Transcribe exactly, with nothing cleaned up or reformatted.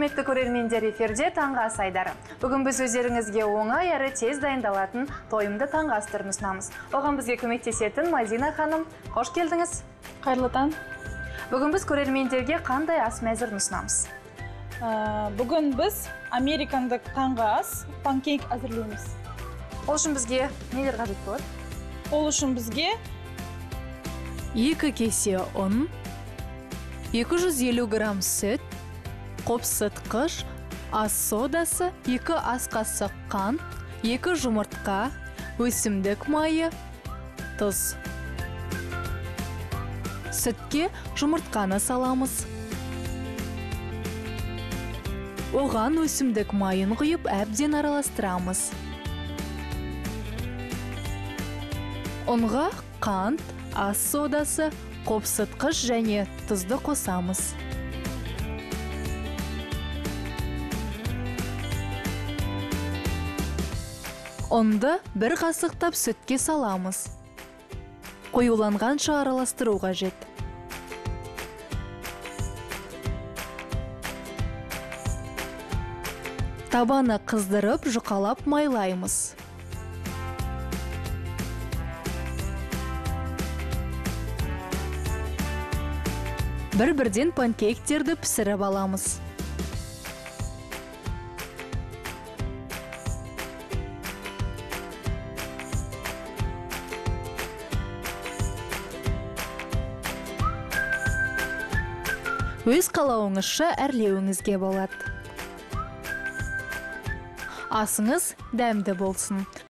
Құрметті көрермендер, эфирде таңғы ас айдары. Бүгін біз өздеріңізге оңай әрі тез дайындалатын тойымды таңғы ас түрін ұсынамыз. Оған бізге көмектесетін Мадина ханым, қош келдіңіз. Қайырлы таң. Бүгін біз көрермендерге қандай ас мәзірін ұсынамыз? Бүгін біз американдық таңғы ас панкейк әзірлейміз. Ол үшін бізге нелер қажет болады? Ол үшін бізге екі кесе ұн, екі жүз елу грамм сүт, қопсытқыш, ас содасы, екі ас қасық қант, екі жұмыртқа, өсімдік майы, тұз. Сүтке жұмыртқаны саламыз. Оған өсімдік майын құйып әбден араластырамыз. Ұнға қант, ас содасы, қопсытқыш және тұзды қосамыз. Ұнды бір қасықтап сүтке саламыз. Қоюланғанша араластыру қажет. Табаны қыздырып, жұқалап майлаймыз. Бір-бірден панкейктерді пісіріп аламыз. Өз қалауыңызша әрлеуіңізге болады. Асыңыз дәмді болсын.